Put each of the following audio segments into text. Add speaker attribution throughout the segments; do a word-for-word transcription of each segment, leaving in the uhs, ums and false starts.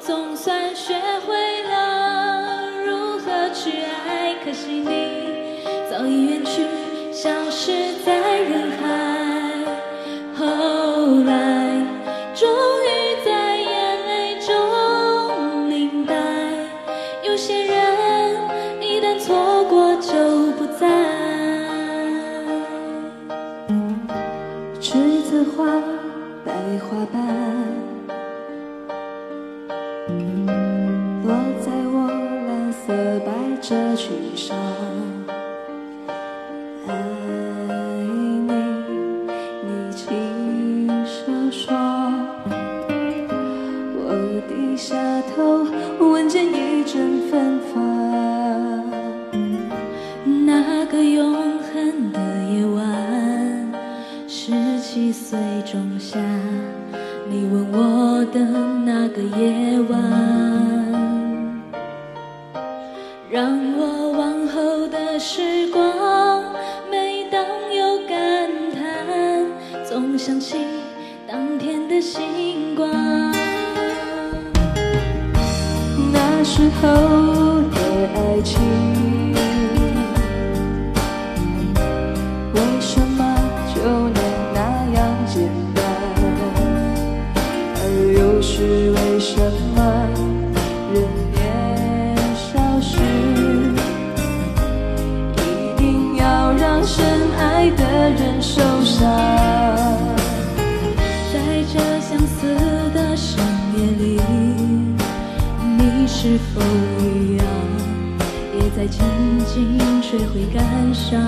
Speaker 1: 总算学会了如何去爱，可惜你早已远去，消失在人海。后来终于在眼泪中明白，有些人一旦错过就不再。栀子花白花瓣落在我蓝色百褶裙上，爱你，你轻声说。我低下头，闻见一阵芬芳。那个永恒的夜晚，十七岁仲夏，你吻我的那个夜晚，让我往后的时光，每当有感叹，总想起当天的星光。那时候的爱情，为什么就能那样简单？而又是为什么人年少时，一定要让深爱的人受伤？在这相似的深夜里，你是否一样，也在静静学会感伤？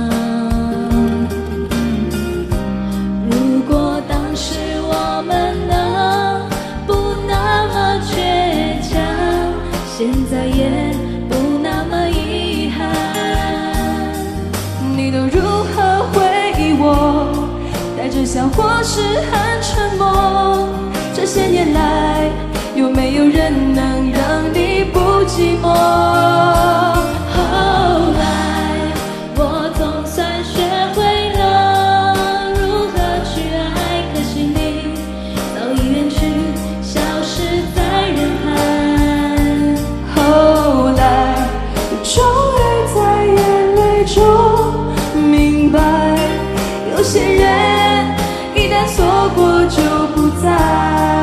Speaker 1: 如果当时我们能不那么倔强，现在也不那么遗憾。你都如何回忆我？带着笑或是很沉默。这些年来，有没有人能让你不寂寞？后来我总算学会了如何去爱，可惜你早已远去，消失在人海。后来终于在眼泪中明白，有些人一旦错过就不再。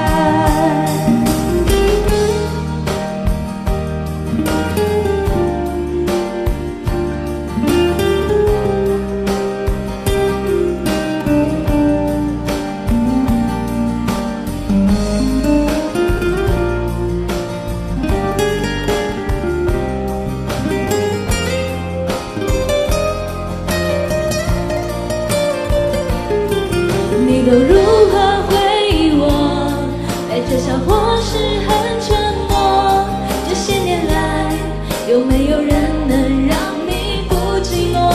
Speaker 1: 你都如何回忆我？带着笑或是很沉默。这些年来，有没有人能让你不寂寞？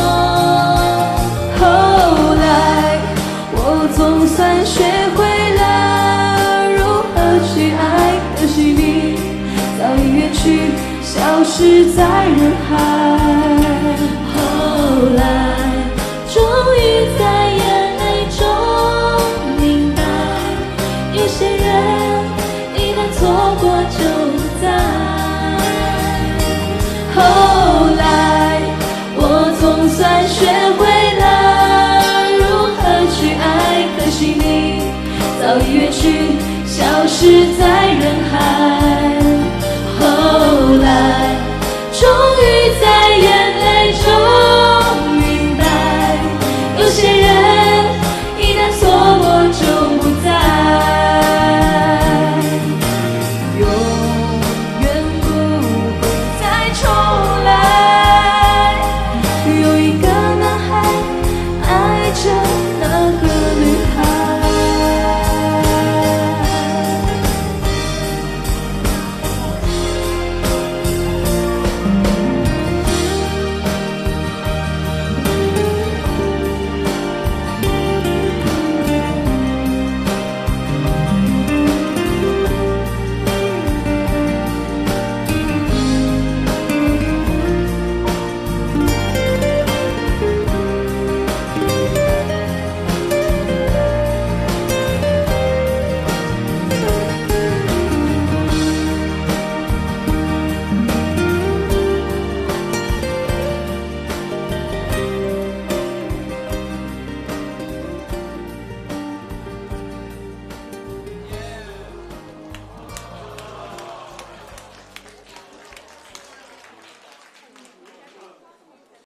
Speaker 1: 后来我总算学会了如何去爱，可惜你早已远去，消失在人海。后来终于在眼泪中明白，有些人一旦错过就不在。后来我总算学会了如何去爱，可惜你早已远去，消失在人海。